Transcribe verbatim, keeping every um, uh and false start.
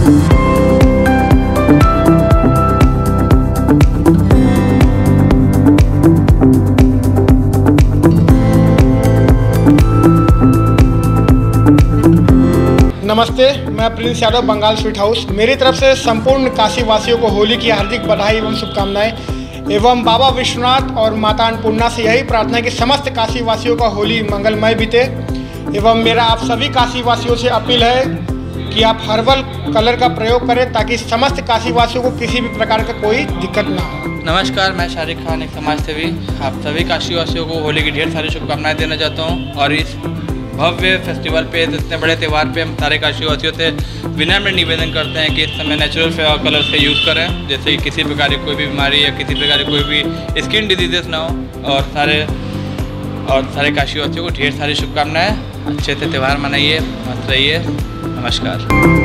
नमस्ते, मैं Prince Yadav, Bengal sweet house. मेरी तरफ से संपूर्ण काशी वासियों को होली की हार्दिक बधाई एवं शुभकामनाएं एवं बाबा विश्वनाथ और माता अन्नपूर्णा से यही प्रार्थना है कि समस्त काशी वासियों का होली मंगलमय बीते। एवं मेरा आप सभी काशी वासियों से अपील है कि आप हर्बल कलर का प्रयोग करें ताकि समस्त काशी वासियों को किसी भी प्रकार का कोई दिक्कत ना हो। नमस्कार, मैं शारिक खान, एक समाज सेवी। आप सभी काशी वासियों को होली की ढेर सारी शुभकामनाएं देना चाहता हूं और इस भव्य फेस्टिवल पे, इतने बड़े त्यौहार पे हम सारे काशीवासियों से विनम्र निवेदन करते हैं कि इस समय नेचुरल फ्लेवर कलर से यूज़ करें, जैसे कि किसी प्रकार की कोई भी बीमारी या किसी प्रकार की कोई भी स्किन डिजीजेस ना हो। और सारे और सारे काशीवासियों को ढेर सारी शुभकामनाएं। अच्छे से त्यौहार मनाइए, मस्त रहिए। नमस्कार।